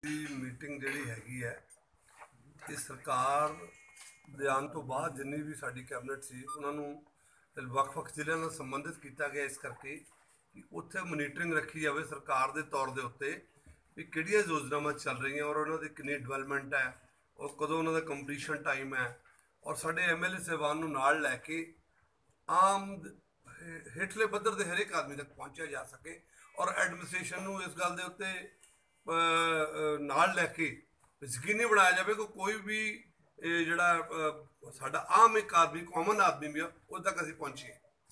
Meeting जिहड़ी हैगी है ये सरकार ਦੇ ਆਉਣ ਤੋਂ ਬਾਅਦ ਜਿੰਨੀ ਵੀ ਸਾਡੀ ਕੈਬਨਿਟ ਸੀ ਉਹਨਾਂ ਨੂੰ ਵੱਖ-ਵੱਖ ਜ਼ਿਲ੍ਹਿਆਂ ਨਾਲ ਸੰਬੰਧਿਤ ਕੀਤਾ ਗਿਆ ਇਸ ਕਰਕੇ ਕਿ ਉੱਥੇ ਮੋਨੀਟਰਿੰਗ ਰੱਖੀ ਜਾਵੇ ਸਰਕਾਰ ਦੇ ਤੌਰ ਦੇ ਉੱਤੇ ਵੀ ਕਿਹੜੀਆਂ ਯੋਜਨਾਵਾਂ ਚੱਲ ਰਹੀਆਂ ਔਰ ਉਹਨਾਂ ਦੀ ਕਿੰਨੀ ਡਿਵੈਲਪਮੈਂਟ ਹੈ ਔਰ ਕਦੋਂ ਉਹਨਾਂ ਦਾ ਕੰਪਲੀਸ਼ਨ ਟਾਈਮ ਹੈ ਔਰ ਸਾਡੇ ਐਮਐਲਏ ਸਾਹਿਬਾਨ ਨੂੰ ਨਾਲ ਲੈ ਕੇ ਆਮ ਹੇਠਲੇ ਪੱਧਰ ਦੇ ਹਰੇਕ ਆਦਮੀ ਤੱਕ ਪਹੁੰਚਿਆ ਜਾ ਸਕੇ ਔਰ ਐਡਮਿਨਿਸਟ੍ਰੇਸ਼ਨ ਨੂੰ ਇਸ ਗੱਲ ਦੇ ਉੱਤੇ ਨਾਲ ਲੈ ਕੇ ਯਕੀਨੀ ਬਣਾਇਆ ਜਾਵੇ ਕਿ ਕੋਈ ਵੀ ਜਿਹੜਾ ਸਾਡਾ ਆਮ ਇੱਕ ਆਦਮੀ ਕਾਮਨ ਆਦਮੀ ਵੀ ਆ ਉਹ ਤੱਕ ਅਸੀਂ ਪਹੁੰਚੀਏ।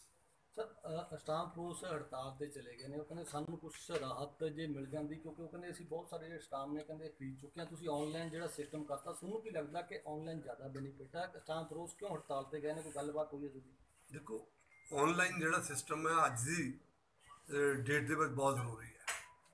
ਸਰ ਸਟਾਂਪ ਰੋਸ ਹੜਤਾਲ ਤੇ ਚਲੇ ਗਏ ਨੇ ਉਹ ਕਹਿੰਦੇ ਸਾਨੂੰ ਕੁਝ ਰਾਹਤ ਜੇ ਮਿਲ ਜਾਂਦੀ ਕਿਉਂਕਿ ਉਹ ਕਹਿੰਦੇ ਅਸੀਂ ਬਹੁਤ ਸਾਰੇ ਸਟਾਂਪ ਨੇ ਕਹਿੰਦੇ ਖਰੀਦ ਚੁੱਕੇ ਹਾਂ ਤੁਸੀਂ ਆਨਲਾਈਨ ਜਿਹੜਾ ਸਿਸਟਮ ਕਰਤਾ ਤੁਹਾਨੂੰ ਕੀ ਲੱਗਦਾ ਕਿ ਆਨਲਾਈਨ ਜ਼ਿਆਦਾ ਬੈਨੀਫਿਟ ਹੈ ਸਟਾਂਪ ਰੋਸ ਕਿਉਂ ਹੜਤਾਲ ਤੇ ਗਏ ਨੇ ਕੋਈ ਗੱਲਬਾਤ ਹੋਈ ਹੈ ਤੁਸੀਂ? ਦੇਖੋ ਆਨਲਾਈਨ ਜਿਹੜਾ ਸਿਸਟਮ ਹੈ ਅੱਜ ਦੀ ਡੇਟ ਦੇ ਵਿੱਚ ਬਹੁਤ ਜ਼ਰੂਰੀ ਹੈ।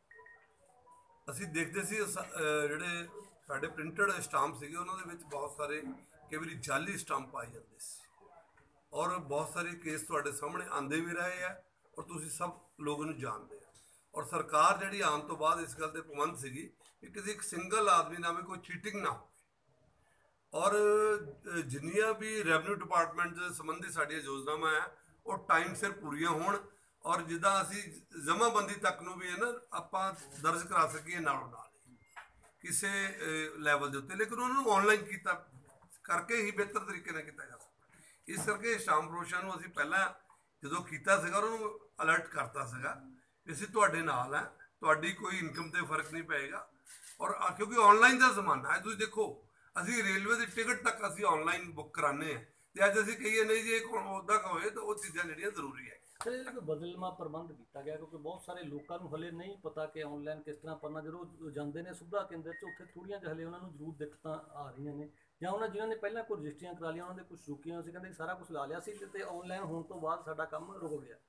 ਅਸੀਂ ਦੇਖਦੇ ਸੀ ਜਿਹੜੇ ਸਾਡੇ ਪ੍ਰਿੰਟਡ ਸਟਾਂਪ ਸੀਗੇ ਉਹਨਾਂ ਦੇ ਵਿੱਚ ਬਹੁਤ ਸਾਰੇ ਕਈ ਵਾਰੀ ਜਾਲੀ ਸਟਾਂਪ ਪਾਏ ਜਾਂਦੇ ਸੀ ਔਰ ਬਹੁਤ ਸਾਰੇ ਕੇਸ ਤੁਹਾਡੇ ਸਾਹਮਣੇ ਆਉਂਦੇ ਵੀ ਰਹੇ ਆ ਔਰ ਤੁਸੀਂ ਸਭ ਲੋਕ ਨੂੰ ਜਾਣਦੇ ਆ ਔਰ ਸਰਕਾਰ ਜਿਹੜੀ ਆਉਣ ਤੋਂ ਬਾਅਦ ਇਸ ਗੱਲ ਤੇ ਪਾਬੰਦ ਸੀਗੀ ਕਿ ਕਿਸੇ ਇੱਕ ਸਿੰਗਲ ਆਦਮੀ ਨਾਲ ਕੋਈ ਚੀਟਿੰਗ ਨਾ ਹੋਵੇ ਔਰ ਜਿੰਨੀਆਂ ਵੀ ਰੈਵਨਿਊ ਡਿਪਾਰਟਮੈਂਟ ਦੇ ਸੰਬੰਧੀ ਸਾਡੀਆਂ ਯੋਜਨਾਵਾਂ ਹੈ ਉਹ ਟਾਈਮ ਸਿਰ ਪੂਰੀਆਂ ਹੋਣ ਔਰ ਜਿੱਦਾਂ ਅਸੀਂ ਜਮ੍ਹਾਂਬੰਦੀ ਤੱਕ ਨੂੰ ਵੀ ਹੈ ਨਾ ਆਪਾਂ ਦਰਜ ਕਰਾ ਸਕੀਏ ਨਾਲੋਂ ਨਾਲ ਕਿਸੇ ਲੈਵਲ ਦੇ ਉੱਤੇ ਲੇਕਿਨ ਉਹਨਾਂ ਨੂੰ ਆਨਲਾਈਨ ਕੀਤਾ ਕਰਕੇ ਹੀ ਬਿਹਤਰ ਤਰੀਕੇ ਨਾਲ ਕੀਤਾ ਜਾ ਸਕਦਾ। ਇਸ ਕਰਕੇ ਸਟਾਂਪ ਰੋਸ਼ਾਂ ਨੂੰ ਅਸੀਂ ਪਹਿਲਾਂ ਜਦੋਂ ਕੀਤਾ ਸੀਗਾ ਉਹਨਾਂ ਨੂੰ ਅਲਰਟ ਕਰਤਾ ਸੀਗਾ ਕਿ ਅਸੀਂ ਤੁਹਾਡੇ ਨਾਲ ਹੈ ਤੁਹਾਡੀ ਕੋਈ ਇਨਕਮ ਤੇ ਫਰਕ ਨਹੀਂ ਪਏਗਾ ਔਰ ਕਿਉਂਕਿ ਆਨਲਾਈਨ ਦਾ ਜ਼ਮਾਨਾ ਹੈ ਤੁਸੀਂ ਦੇਖੋ ਅਸੀਂ ਰੇਲਵੇ ਦੀ ਟਿਕਟ ਤੱਕ ਅਸੀਂ ਆਨਲਾਈਨ ਬੁੱਕ ਕਰਾਉਂਦੇ ਹਾਂ ਤੇ ਅੱਜ ਅਸੀਂ ਕਹੀਏ ਨਹੀਂ ਜੀ ਉੱਦਾਂ ਹੋਏ ਤਾਂ ਉਹ ਚੀਜ਼ਾਂ ਜਿਹੜੀਆਂ ਜ਼ਰੂਰੀ ਹੈ। ਸਰ ਇਹਦਾ ਕੋਈ ਬਦਲਵਾਂ ਪ੍ਰਬੰਧ ਕੀਤਾ ਗਿਆ ਕਿਉਂਕਿ ਬਹੁਤ ਸਾਰੇ ਲੋਕਾਂ ਨੂੰ ਹਲੇ ਨਹੀਂ ਪਤਾ ਕਿ ਆਨਲਾਈਨ ਕਿਸ ਤਰ੍ਹਾਂ ਕਰਨਾ ਜਦੋਂ ਜਾਂਦੇ ਨੇ ਸੁਵਿਧਾ ਕੇਂਦਰ 'ਚ ਉੱਥੇ ਥੋੜ੍ਹੀਆਂ ਜਿਹਾ ਹਲੇ ਉਹਨਾਂ ਨੂੰ ਜ਼ਰੂਰ ਦਿੱਕਤਾਂ ਆ ਰਹੀਆਂ ਨੇ ਜਾਂ ਉਹਨਾਂ ਜਿਨ੍ਹਾਂ ਨੇ ਪਹਿਲਾਂ ਕੋਈ ਰਜਿਸਟਰੀਆਂ ਕਰਾ ਲਈਆਂ ਉਹਨਾਂ ਦੇ ਕੁਝ ਰੁਕੀਆਂ ਸੀ ਕਹਿੰਦੇ ਸਾਰਾ ਕੁਝ ਲਾ ਲਿਆ ਸੀ ਤੇ ਆਨਲਾਈਨ ਹੋਣ ਤੋਂ ਬਾਅਦ ਸਾਡਾ ਕੰਮ ਰੁਕ ਗਿਆ।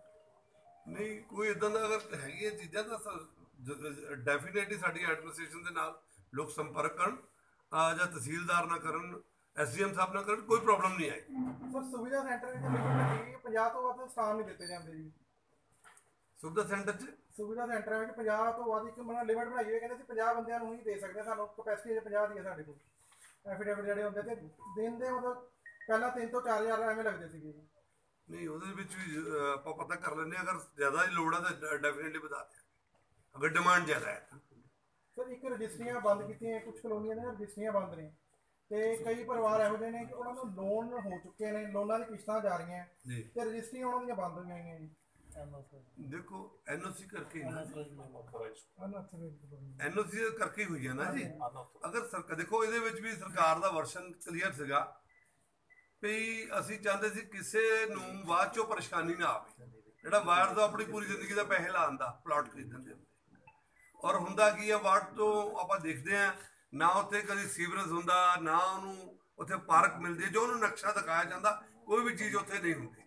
ਨਹੀਂ ਕੋਈ ਇਦਾਂ ਦਾ ਅਗਰ ਹੈਗੀਆਂ ਚੀਜ਼ਾਂ ਤਾਂ ਡੈਫੀਨੇਟਲੀ ਸਾਡੀ ਐਡਮਿਨਿਸਟ੍ਰੇਸ਼ਨ ਦੇ ਨਾਲ ਲੋਕ ਸੰਪਰਕ ਕਰਨ ਜਾਂ ਤਹਿਸੀਲਦਾਰ ਨਾਲ ਕਰਨ ਐਸਡੀਐਮ ਸਾਹਿਬ ਨਾਲ ਕਰਨ ਕੋਈ ਪ੍ਰੋਬਲਮ ਨਹੀਂ ਆਈ। ਸਰ ਸੁਵਿਧਾ ਸੈਂਟਰ ਵਿੱਚ ਲਿਮਿਟ 50 ਤੋਂ ਵੱਧ ਸਟਾਫ ਨਹੀਂ ਦਿੱਤੇ ਜਾਂਦੇ ਜੀ। ਸੁਵਿਧਾ ਸੈਂਟਰ 'ਚ ਸੁਵਿਧਾ ਸੈਂਟਰਾਂ ਵਿੱਚ 50 ਤੋਂ ਵੱਧ ਇੱਕ ਮਤਲਬ ਲਿਮਿਟ ਬਣਾਈ ਹੋਈ ਕਹਿੰਦੇ ਅਸੀਂ 50 ਬੰਦਿਆਂ ਨੂੰ ਹੀ ਦੇ ਸਕਦੇ ਸਾਨੂੰ ਕਪੈਸਿਟੀ 50 ਦੀ ਹੈ ਸਾਡੇ ਕੋਲ ਐਫੀਡੇਵਿਟ ਜਿਹੜੇ ਹੁੰਦੇ ਤੇ ਦਿਨ ਦੇ ਮਤਲਬ ਪਹਿਲਾਂ 3 ਤੋਂ 4000 ਐਵੇਂ ਲੱਗਦੇ ਸੀਗੇ ਜੀ। ਨਹੀਂ ਉਹਦੇ ਵਿੱਚ ਵੀ ਆਪਾਂ ਪਤਾ ਕਰ ਲੈਂਦੇ ਹਾਂ ਅਗਰ ਜ਼ਿਆਦਾ ਹੀ ਲੋੜ ਹੈ ਤਾਂ ਡੈਫੀਨੇਟਲੀ ਵਧਾ ਦਿਆਂਗੇ ਅਗਰ ਡਿਮਾਂਡ ਜ਼ਿਆਦਾ ਹੈ। ਸਰ ਇੱਕ ਰਜਿਸਟਰੀਆਂ ਬੰਦ ਕੀਤੀਆਂ ਕੁਝ ਕਲੋਨੀਆਂ ਦੀਆਂ ਰਜਿਸਟਰੀਆਂ ਬੰਦ ਨੇ ਤੇ ਕਈ ਪਰਿਵਾਰ ਇਹੋ ਜਿਹੇ ਨੇ ਕਿ ਉਹਨਾਂ ਨੂੰ ਲੋਨ ਹੋ ਚੁੱਕੇ ਨੇ ਲੋਨਾਂ ਦੀ ਕਿਸ਼ਤਾਂ ਜਾ ਰਹੀਆਂ ਤੇ ਰਜਿਸਟਰੀਆਂ ਉਹਨਾਂ ਦੀਆਂ ਬੰਦ ਹੋਈਆਂ ਹੋਈਆਂ ਜੀ। ਦੇਖੋ ਐਨਓਸੀ ਕਰਕੇ ਐਨਓਸੀ ਕਰਕੇ ਹੋਈ ਹੈ ਨਾ ਜੀ। ਅਗਰ ਦੇਖੋ ਇਹਦੇ ਵਿੱਚ ਵੀ ਸਰਕਾਰ ਦਾ ਵਰਸ਼ਨ ਕਲੀਅਰ ਸੀਗਾ ਵੀ ਅਸੀਂ ਚਾਹੁੰਦੇ ਸੀ ਕਿਸੇ ਨੂੰ ਬਾਅਦ ਚੋਂ ਪਰੇਸ਼ਾਨੀ ਨਾ ਆਵੇ ਜਿਹੜਾ ਬਾਹਰ ਤੋਂ ਆਪਣੀ ਪੂਰੀ ਜ਼ਿੰਦਗੀ ਦਾ ਪੈਸੇ ਲਾਉਣ ਦਾ ਪਲਾਟ ਖਰੀਦਣ ਦੇ ਔਰ ਹੁੰਦਾ ਕੀ ਆ ਵਾਰਡ ਤੋਂ ਆਪਾਂ ਦੇਖਦੇ ਹਾਂ ਨਾ ਉੱਥੇ ਕਦੀ ਸੀਵਰੇਜ ਹੁੰਦਾ ਨਾ ਉਹਨੂੰ ਉੱਥੇ ਪਾਰਕ ਮਿਲਦੀ ਜੋ ਉਹਨੂੰ ਨਕਸ਼ਾ ਦਿਖਾਇਆ ਜਾਂਦਾ ਕੋਈ ਵੀ ਚੀਜ਼ ਉੱਥੇ ਨਹੀਂ ਹੁੰਦੀ।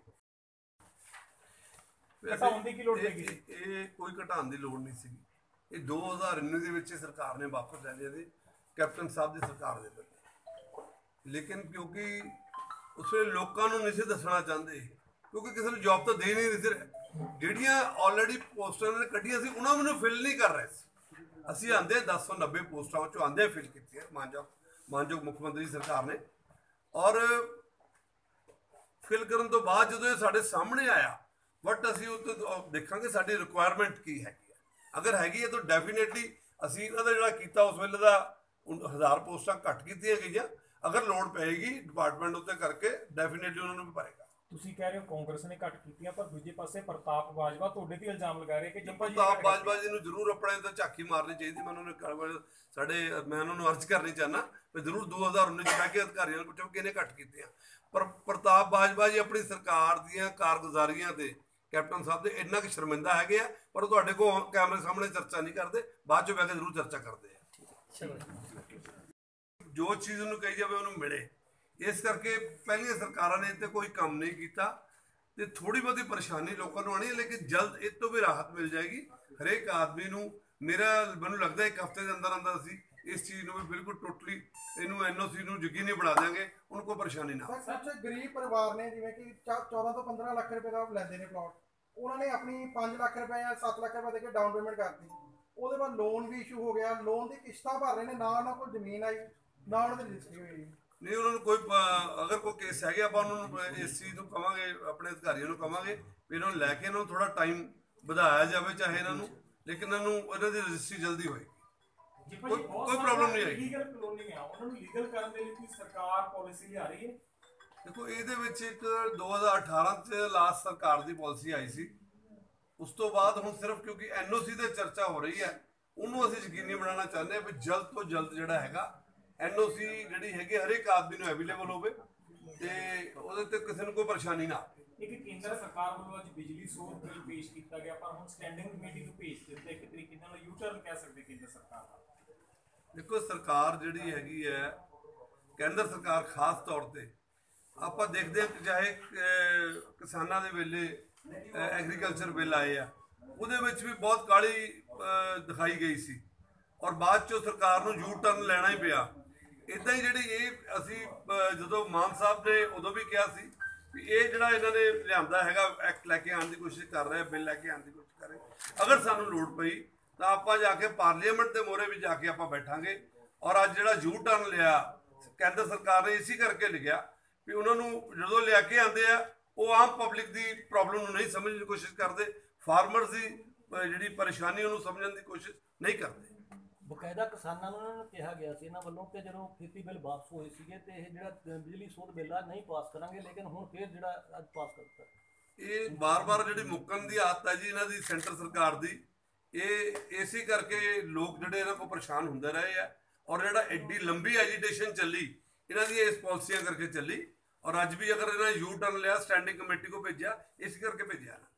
ਇਹ ਕੋਈ ਘਟਾਉਣ ਦੀ ਲੋੜ ਨਹੀਂ ਸੀਗੀ। ਇਹ 2019 ਦੇ ਵਿੱਚ ਸਰਕਾਰ ਨੇ ਵਾਪਸ ਲੈ ਲਿਆ ਸੀ ਕੈਪਟਨ ਸਾਹਿਬ ਦੀ ਸਰਕਾਰ ਦੇ ਵਿੱਚ ਲੇਕਿਨ ਕਿਉਂਕਿ ਉਸ ਵੇਲੇ ਲੋਕਾਂ ਨੂੰ ਨਹੀਂ ਸੀ ਦੱਸਣਾ ਚਾਹੁੰਦੇ ਕਿਉਂਕਿ ਕਿਸੇ ਨੂੰ ਜੌਬ ਤਾਂ ਦੇ ਨਹੀਂ ਰਹੀ ਸੀ ਜਿਹੜੀਆਂ ਆਲਰੇਡੀ ਪੋਸਟਾਂ ਨੇ ਕੱਢੀਆਂ ਸੀ ਉਹਨਾਂ ਨੂੰ ਫਿਲ ਨਹੀਂ ਕਰ ਰਹੇ ਸੀ। ਅਸੀਂ ਆਂਦੇ 1090 ਪੋਸਟਾਂ ਵਿੱਚੋਂ ਆਂਦੇ ਫਿਲ ਕੀਤੀਆਂ ਮਾਨਯੋਗ ਮੁੱਖ ਮੰਤਰੀ ਸਰਕਾਰ ਨੇ ਔਰ ਫਿਲ ਕਰਨ ਤੋਂ ਬਾਅਦ ਜਦੋਂ ਇਹ ਸਾਡੇ ਸਾਹਮਣੇ ਆਇਆ ਬਟ ਅਸੀਂ ਉਹ ਤੋਂ ਦੇਖਾਂਗੇ ਸਾਡੀ ਰਿਕੁਆਇਰਮੈਂਟ ਕੀ ਹੈਗੀ ਹੈ ਅਗਰ ਹੈਗੀ ਹੈ ਤਾਂ ਡੈਫੀਨੇਟਲੀ ਅਸੀਂ ਇਹਨਾਂ ਦਾ ਜਿਹੜਾ ਕੀਤਾ ਉਸ ਵੇਲੇ ਦਾ 1000 ਪੋਸਟਾਂ ਘੱਟ ਕੀਤੀਆਂ ਗਈਆਂ ਅਗਰ ਲੋੜ ਪਏਗੀ ਡਿਪਾਰਟਮੈਂਟ ਉੱਤੇ ਕਰਕੇ ਡੈਫੀਨੇਟਲੀ ਉਹਨਾਂ ਨੂੰ ਵੀ ਭਰੇਗਾ। ਤੁਸੀਂ ਕਹਿ ਰਹੇ ਹੋ ਕਾਂਗਰਸ ਨੇ ਘੱਟ ਕੀਤੀਆਂ ਪਰ ਦੂਜੇ ਪਾਸੇ ਪ੍ਰਤਾਪ ਬਾਜਵਾ ਤੁਹਾਡੇ ਤੇ ਇਲਜ਼ਾਮ ਲਗਾ ਰਹੇ ਕਿ ਪ੍ਰਤਾਪ ਬਾਜਵਾ ਜੀ ਨੂੰ ਜ਼ਰੂਰ ਆਪਣੇ ਤਾਂ ਝਾਕੀ ਮਾਰਨੀ ਚਾਹੀਦੀ। ਮੈਂ ਉਹਨਾਂ ਨੂੰ ਅਰਜ਼ ਕਰਨੀ ਚਾਹੁੰਦਾ ਵੀ ਜ਼ਰੂਰ 2019 ਚ ਬਹਿ ਕੇ ਅਧਿਕਾਰੀਆਂ ਨੂੰ ਪੁੱਛੋ ਕਿਹਨੇ ਘੱਟ ਕੀਤੀਆਂ ਪਰ ਪ੍ਰਤਾਪ ਬਾਜਵਾ ਜੀ ਆਪਣੀ ਸਰਕਾਰ ਦੀਆਂ ਕਾਰਗੁਜ਼ਾਰੀਆਂ ਤੇ ਕੈਪਟਨ ਸਾਹਿਬ ਦੇ ਇੰਨਾ ਕੁ ਸ਼ਰਮਿੰਦਾ ਹੈਗੇ ਆ ਪਰ ਤੁਹਾਡੇ ਕੋਲ ਕੈਮਰੇ ਸਾਹਮਣੇ ਚਰਚਾ ਨਹੀਂ ਕਰਦੇ ਬਾਅਦ ਚੋਂ ਬਹਿ ਕੇ ਜ਼ਰੂਰ ਚਰਚਾ ਕਰਦੇ ਆ। ਜੋ ਚੀਜ਼ ਉਹਨੂੰ ਕਹੀ ਜਾਵੇ ਉਹਨੂੰ ਮਿਲੇ ਇਸ ਕਰਕੇ ਪਹਿਲੀਆਂ ਸਰਕਾਰਾਂ ਨੇ ਇੱਥੇ ਕੋਈ ਕੰਮ ਨਹੀਂ ਕੀਤਾ ਤੇ ਥੋੜੀ ਬਹੁਤੀ ਪਰੇਸ਼ਾਨੀ ਲੋਕਾਂ ਨੂੰ ਆਣੀ ਹੈ ਲੇਕਿਨ ਜਲਦ ਇਹ ਤੋਂ ਵੀ ਰਾਹਤ ਮਿਲ ਜਾਏਗੀ ਹਰੇਕ ਆਦਮੀ ਨੂੰ। ਮੈਨੂੰ ਲੱਗਦਾ ਇੱਕ ਹਫ਼ਤੇ ਦੇ ਅੰਦਰ ਅੰਦਰ ਅਸੀਂ ਇਸ ਚੀਜ਼ ਨੂੰ ਵੀ ਬਿਲਕੁਲ ਟੋਟਲੀ ਇਹਨੂੰ ਐਨਓਸੀ ਨੂੰ ਯਕੀਨੀ ਬਣਾ ਦਿਆਂਗੇ ਉਹਨੂੰ ਕੋਈ ਪਰੇਸ਼ਾਨੀ ਨਾ। ਸੱਚ ਗਰੀਬ ਪਰਿਵਾਰ ਨੇ ਜਿਵੇਂ ਕਿ 14 ਤੋਂ 15 ਲੱਖ ਰੁਪਏ ਦਾ ਲੈਂਦੇ ਨੇ ਪਲਾਟ ਉਹਨਾਂ ਨੇ ਆਪਣੀ 5 ਲੱਖ ਰੁਪਏ ਜਾਂ 7 ਲੱਖ ਰੁਪਏ ਦੇ ਕੇ ਡਾਊਨ ਪੇਮੈਂਟ ਕਰਤੀ ਉਹਦੇ ਬਾਅਦ ਲੋਨ ਵੀ ਇਸ਼ੂ ਹੋ ਗਿਆ, ਲੋਨ ਦੀ ਕਿਸ਼ਤਾਂ ਭਰ ਰਹੇ ਨੇ, ਨਾ ਉਹਨਾਂ ਕੋਲ ਜ਼ਮੀਨ ਆਈ ਨਾ ਉਹਨਾਂ ਦੀ ਰਜਿਸਟਰੀ ਹੋਈ। ਨਹੀਂ ਉਹਨਾਂ ਨੂੰ ਕੋਈ ਅਗਰ ਕੋਈ ਕੇਸ ਹੈਗੇ ਆਪਾਂ ਉਹਨਾਂ ਨੂੰ ਇਸ ਚੀਜ਼ ਨੂੰ ਕਵਾਂਗੇ, ਆਪਣੇ ਅਧਿਕਾਰੀਆਂ ਨੂੰ ਕਵਾਂਗੇ ਵੀ ਇਹਨਾਂ ਨੂੰ ਲੈ ਕੇ ਇਹਨਾਂ ਨੂੰ ਥੋੜਾ ਟਾਈਮ ਵਧਾਇਆ ਜਾਵੇ ਚਾਹੇ ਇਹਨਾਂ ਨੂੰ, ਲੇਕਿਨ ਇਹਨਾਂ ਦੀ ਰਜਿਸਟਰੀ ਜਲਦੀ ਹੋਏਗੀ, ਕੋਈ ਪ੍ਰੋਬਲਮ ਨਹੀਂ ਆਏਗੀ। ਲੀਗਲ ਕਲੋਨੀ ਆ, ਉਹਨਾਂ ਨੂੰ ਲੀਗਲ ਕਰਨ ਦੇ ਲਈ ਕੋਈ ਸਰਕਾਰ ਪਾਲਿਸੀ ਲਿਆ ਰਹੀ ਹੈ? ਦੇਖੋ ਇਹਦੇ ਵਿੱਚ ਇੱਕ 2018 ਚ ਲਾਸਟ ਸਰਕਾਰ ਦੀ ਪਾਲਿਸੀ ਆਈ ਸੀ, ਉਸ ਤੋਂ ਬਾਅਦ ਹੁਣ ਸਿਰਫ ਕਿਉਂਕਿ ਐਨਓਸੀ ਤੇ ਚਰਚਾ ਹੋ ਰਹੀ ਹੈ, ਉਹਨੂੰ ਅਸੀਂ ਯਕੀਨੀ ਬਣਾਉਣਾ ਚਾਹੁੰਦੇ ਹਾਂ ਵੀ ਜਲਦ ਤੋਂ ਜਲਦ ਜਿਹੜਾ ਹੈਗਾ ਐਨਓਸੀ ਜਿਹੜੀ ਹੈਗੀ ਹਰੇਕ ਆਦਮੀ ਨੂੰ ਅਵੇਲੇਬਲ ਹੋਵੇ ਤੇ ਉਹਦੇ ਤੇ ਕਿਸੇ ਨੂੰ ਕੋਈ ਪਰੇਸ਼ਾਨੀ ਨਾ ਆਵੇ। ਇੱਕ ਕੇਂਦਰ ਸਰਕਾਰ ਵੱਲੋਂ ਅੱਜ ਬਿਜਲੀ ਸੋਧ ਬਿੱਲ ਪੇਸ਼ ਕੀਤਾ ਗਿਆ, ਪਰ ਹੁਣ ਸਟੈਂਡਿੰਗ ਕਮੇਟੀ ਨੂੰ ਭੇਜ ਦਿੱਤਾ, ਇੱਕ ਤਰੀਕੇ ਨਾਲ ਯੂ ਟਰਨ ਕਹਿ ਸਕਦੇ ਕੇਂਦਰ ਸਰਕਾਰ ਦਾ। ਦੇਖੋ ਸਰਕਾਰ ਜਿਹੜੀ ਹੈਗੀ ਹੈ, ਕੇਂਦਰ ਸਰਕਾਰ ਖਾਸ ਤੌਰ ਤੇ ਆਪਾਂ ਦੇਖਦੇ ਹਾਂ ਕਿ ਚਾਹੇ ਕਿਸਾਨਾਂ ਦੇ ਵੇਲੇ ਐਗਰੀਕਲਚਰ ਬਿੱਲ ਆਏ ਆ, ਉਹਦੇ ਵਿੱਚ ਵੀ ਬਹੁਤ ਕਾਹਲੀ ਦਿਖਾਈ ਗਈ ਸੀ ਔਰ ਬਾਅਦ ਚੋਂ ਸਰਕਾਰ ਨੂੰ ਯੂ ਟਰਨ ਲੈਣਾ ਹੀ ਪਿਆ। ਇੱਦਾਂ ਹੀ ਜਿਹੜੀ ਇਹ ਅਸੀਂ ਜਦੋਂ ਮਾਨ ਸਾਹਿਬ ਨੇ ਉਦੋਂ ਵੀ ਕਿਹਾ ਸੀ ਵੀ ਇਹ ਜਿਹੜਾ ਇਹਨਾਂ ਨੇ ਲਿਆਂਦਾ ਹੈਗਾ ਐਕਟ ਲੈ ਕੇ ਆਉਣ ਦੀ ਕੋਸ਼ਿਸ਼ ਕਰ ਰਹੇ, ਬਿੱਲ ਲੈ ਕੇ ਆਉਣ ਦੀ ਕੋਸ਼ਿਸ਼ ਕਰ ਰਹੇ, ਅਗਰ ਸਾਨੂੰ ਲੋੜ ਪਈ ਤਾਂ ਆਪਾਂ ਜਾ ਕੇ ਪਾਰਲੀਮੈਂਟ ਦੇ ਮੋਹਰੇ ਵੀ ਜਾ ਕੇ ਆਪਾਂ ਬੈਠਾਂਗੇ। ਔਰ ਅੱਜ ਜਿਹੜਾ ਯੂ ਟਰਨ ਲਿਆ ਕੇਂਦਰ ਸਰਕਾਰ ਨੇ ਇਸੇ ਕਰਕੇ ਲਿਆ ਵੀ ਉਹਨਾਂ ਨੂੰ ਜਦੋਂ ਲਿਆ ਕੇ ਆਉਂਦੇ ਆ ਉਹ ਆਮ ਪਬਲਿਕ ਦੀ ਪ੍ਰੋਬਲਮ ਨੂੰ ਨਹੀਂ ਸਮਝਣ ਦੀ ਕੋਸ਼ਿਸ਼ ਕਰਦੇ, ਫਾਰਮਰਸ ਦੀ ਜਿਹੜੀ ਪਰੇਸ਼ਾਨੀ ਉਹਨੂੰ ਸਮਝਣ ਦੀ ਕੋਸ਼ਿਸ਼ ਨਹੀਂ ਕਰਦੇ। ਬਕਾਇਦਾ ਕਿਸਾਨਾਂ ਨੂੰ ਉਹਨਾਂ ਨੂੰ ਕਿਹਾ ਗਿਆ ਸੀ ਇਹਨਾਂ ਵੱਲੋਂ ਕਿ ਜਦੋਂ ਖੇਤੀ ਬਿੱਲ ਵਾਪਸ ਹੋਏ ਸੀਗੇ ਤੇ ਇਹ ਜਿਹੜਾ ਬਿਜਲੀ ਸੋਧ ਬਿੱਲ ਆ ਨਹੀਂ ਪਾਸ ਕਰਾਂਗੇ, ਲੇਕਿਨ ਹੁਣ ਫਿਰ ਜਿਹੜਾ ਅੱਜ ਪਾਸ ਕਰ ਦਿੱਤਾ। ਇਹ ਬਾਰ-ਬਾਰ ਜਿਹੜੀ ਮੁੱਕਣ ਦੀ ਆਦਤ ਹੈ ਜੀ ਇਹਨਾਂ ਦੀ ਸੈਂਟਰ ਸਰਕਾਰ ਦੀ, ਇਹ ਇਸੇ ਕਰਕੇ ਲੋਕ ਜਿਹੜੇ ਇਹਨਾਂ ਕੋਲ ਪਰੇਸ਼ਾਨ ਹੁੰਦੇ ਰਹੇ ਆ ਔਰ ਜਿਹੜਾ ਐਡੀ ਲੰਬੀ ਐਜੀਟੇਸ਼ਨ ਚੱਲੀ ਇਹਨਾਂ ਦੀ ਇਸ ਪਾਲਿਸੀਆਂ ਕਰਕੇ ਚੱਲੀ ਔਰ ਅੱਜ ਵੀ ਅਗਰ ਇਹਨਾਂ ਯੂ ਟਰਨ ਲਿਆ ਸਟੈਂਡਿੰਗ ਕਮੇਟੀ ਕੋ ਭੇਜਿਆ ਇਸ ਕਰਕੇ ਭੇਜਿਆ ਨਾ।